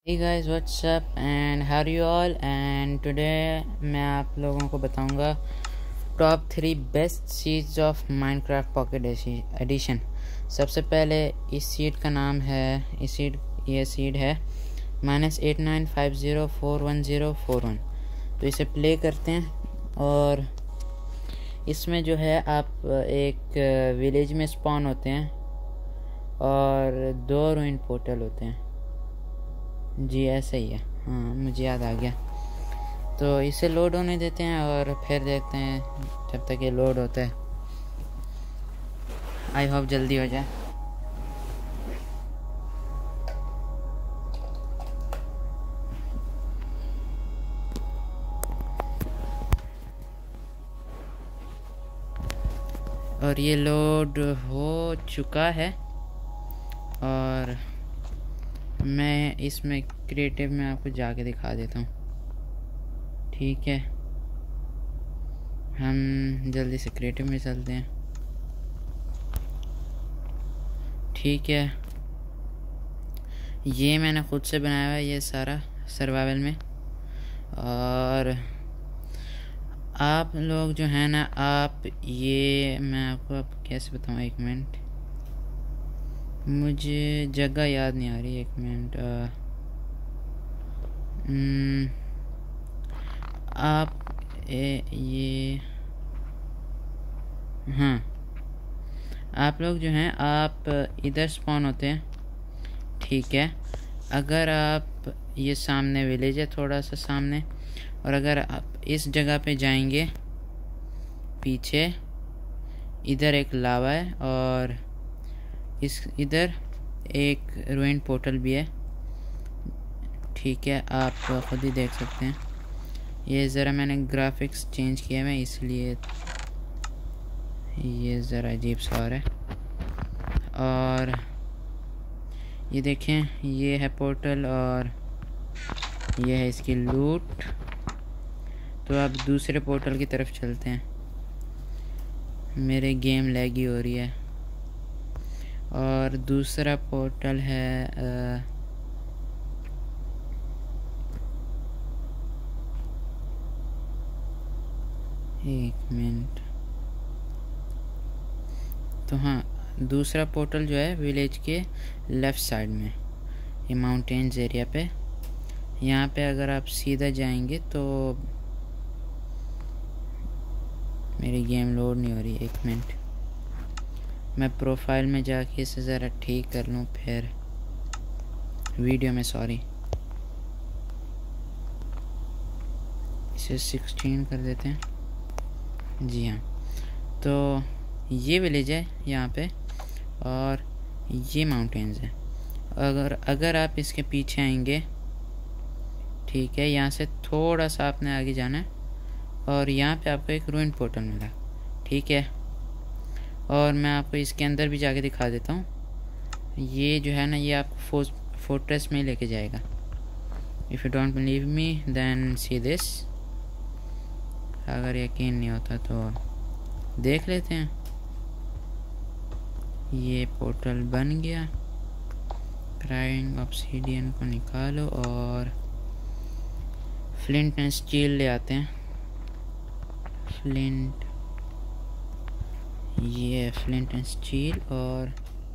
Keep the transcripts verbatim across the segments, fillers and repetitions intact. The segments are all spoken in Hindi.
Hey guys, what's up and how are you all? And today मैं आप लोगों को बताऊंगा top three best seeds of Minecraft pocket edition. सबसे पहले इस सीड का नाम है इस सीड ये सीड है minus eight nine five zero four one zero four one. तो इसे प्ले करते हैं और इसमें जो है आप एक विलेज में स्पॉन होते हैं और दो रूइन पोर्टल होते हैं। जी ऐसा ही है, हाँ मुझे याद आ गया। तो इसे लोड होने देते हैं और फिर देखते हैं जब तक ये लोड होता है। आई होप जल्दी हो जाए। और ये लोड हो चुका है और मैं इसमें क्रिएटिव में आपको जाके दिखा देता हूँ। ठीक है, हम जल्दी से क्रिएटिव में चलते हैं। ठीक है, ये मैंने खुद से बनाया हुआ है ये सारा सर्वाइवल में। और आप लोग जो है ना, आप ये मैं आपको अब कैसे बताऊँ, एक मिनट मुझे जगह याद नहीं आ रही, एक मिनट। आप ए, ये हाँ आप लोग जो हैं आप इधर स्पॉन होते हैं। ठीक है, अगर आप ये सामने विलेज है थोड़ा सा सामने, और अगर आप इस जगह पे जाएंगे पीछे, इधर एक लावा है और इस इधर एक रूइन पोर्टल भी है। ठीक है, आप खुद ही देख सकते हैं। ये ज़रा मैंने ग्राफिक्स चेंज किया है इसलिए ये ज़रा अजीब सा हो रहा है। और ये देखें, ये है पोर्टल और ये है इसकी लूट। तो अब दूसरे पोर्टल की तरफ चलते हैं। मेरे गेम लैगी हो रही है। और दूसरा पोर्टल है आ, एक मिनट। तो हाँ, दूसरा पोर्टल जो है विलेज के लेफ़्ट साइड में, ये माउंटेन्स एरिया पे। यहाँ पे अगर आप सीधा जाएंगे तो मेरी गेम लोड नहीं हो रही, एक मिनट मैं प्रोफाइल में जाके इसे ज़रा ठीक कर लूँ फिर वीडियो में। सॉरी, इसे सिक्सटीन कर देते हैं। जी हाँ, तो ये विलेज है यहाँ पे और ये माउंटेन्स है। अगर अगर आप इसके पीछे आएंगे, ठीक है, यहाँ से थोड़ा सा आपने आगे जाना है और यहाँ पे आपको एक रूइन पोर्टल मिला। ठीक है, और मैं आपको इसके अंदर भी जाके दिखा देता हूँ। ये जो है ना, ये आपको फोर्ट्रेस में लेके जाएगा। If you don't believe me then see this. अगर यकीन नहीं होता तो देख लेते हैं। ये पोर्टल बन गया। क्राइंग ऑब्सीडियन को निकालो और फ्लिंट एंड स्टील ले आते हैं। फ्लिंट, ये फ्लिंट एंड स्टील, और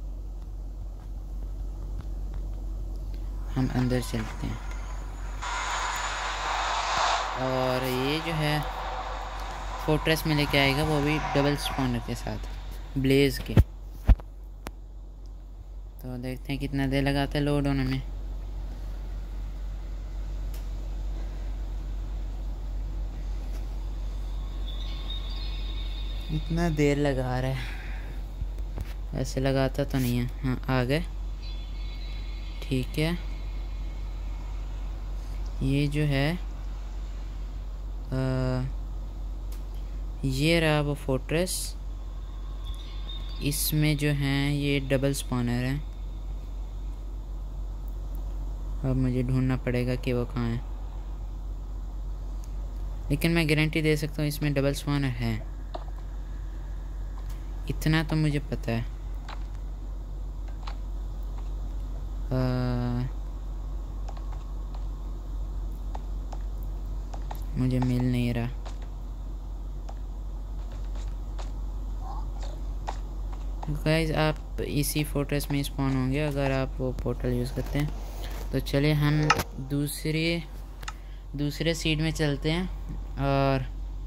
हम अंदर चलते हैं। और ये जो है फोर्ट्रेस में लेके आएगा, वो भी डबल स्पॉनर के साथ ब्लेज के। तो देखते हैं कितना देर लगाता है लोड होने में। इतना देर लगा रहा है, ऐसे लगाता तो नहीं है। हाँ आ गए। ठीक है, ये जो है आ, ये रहा वो फोर्ट्रेस। इसमें जो हैं ये डबल स्पॉनर हैं। अब मुझे ढूंढना पड़ेगा कि वो कहाँ है, लेकिन मैं गारंटी दे सकता हूँ इसमें डबल स्पॉनर है, इतना तो मुझे पता है। आ, मुझे मिल नहीं रहा। गाइस आप इसी फोर्ट्रेस में स्पॉन होंगे अगर आप वो पोर्टल यूज़ करते हैं। तो चलिए हम दूसरे दूसरे सीड में चलते हैं और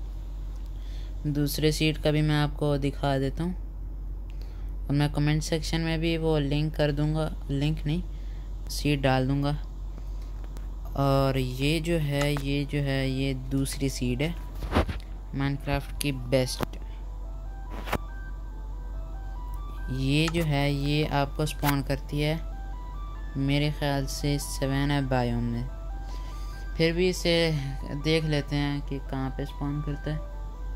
दूसरे सीड का भी मैं आपको दिखा देता हूँ और मैं कमेंट सेक्शन में भी वो लिंक कर दूँगा, लिंक नहीं सीड डाल दूँगा। और ये जो है ये जो है ये दूसरी सीड है माइनक्राफ्ट की बेस्ट। ये जो है ये आपको स्पॉन करती है मेरे ख्याल से सवेना बायोम में। फिर भी इसे देख लेते हैं कि कहाँ पे स्पॉन करता है।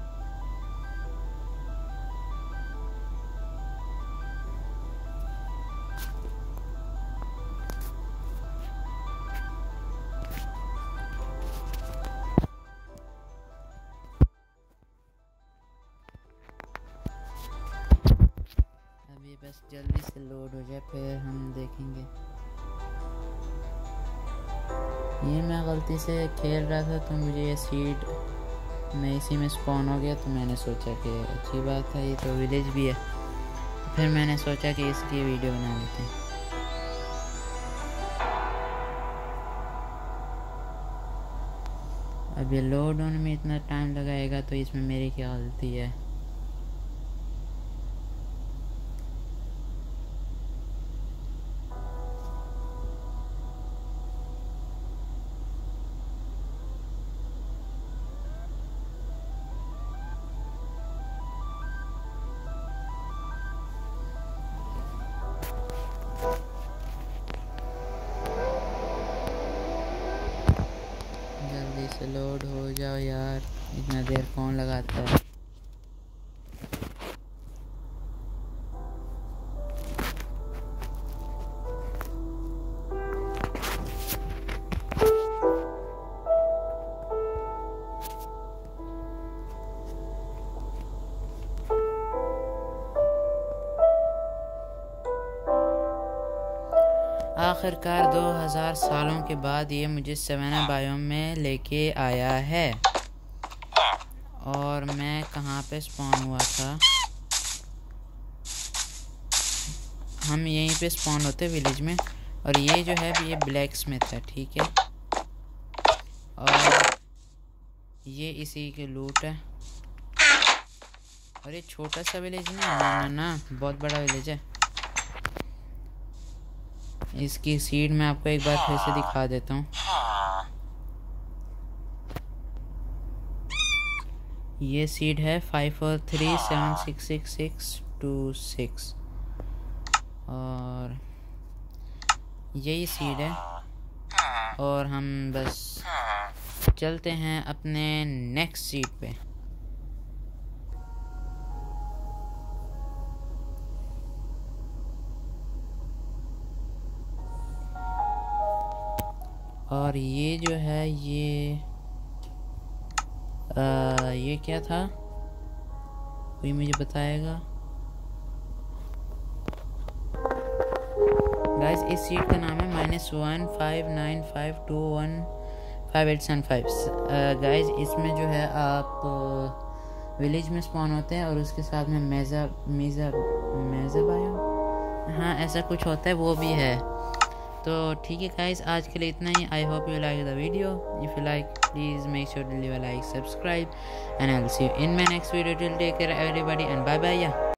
ये बस जल्दी से लोड हो जाए फिर हम देखेंगे। ये मैं गलती से खेल रहा था तो मुझे ये सीड मैं इसी में स्पॉन हो गया, तो मैंने सोचा कि अच्छी बात है, ये तो विलेज भी है, तो फिर मैंने सोचा कि इसकी वीडियो बना लेते हैं। अब ये लोड होने में इतना टाइम लगाएगा तो इसमें मेरी क्या गलती है। जल्दी से लोड हो जाओ यार, इतना देर कौन लगाता है। आखिरकार दो हज़ार सालों के बाद ये मुझे सवेना बायोम में लेके आया है। और मैं कहाँ पे स्पॉन हुआ था, हम यहीं पे स्पॉन होते विलेज में। और ये जो है ये ब्लैक स्मिथ है, ठीक है। और ये इसी के लूट है। और ये छोटा सा विलेज नहीं है, ना ना बहुत बड़ा विलेज है। इसकी सीड मैं आपको एक बार फिर से दिखा देता हूँ। ये सीड है five four three seven six six six two six और यही सीड है। और हम बस चलते हैं अपने नेक्स्ट सीड पे। और ये जो है ये आ, ये क्या था, कोई मुझे बताएगा। गाइस इस सीट का नाम है minus one five nine five two one five eight seven five. Guys इसमें जो है आप विलेज में स्पॉन होते हैं और उसके साथ में मेजा मेजा मेजा बायो, हाँ ऐसा कुछ होता है, वो भी है। तो ठीक है गाइस, आज के लिए इतना ही। I hope you like the video. If you like please make sure to leave a like, subscribe and I will see you in my next video. Till take care everybody and bye bye.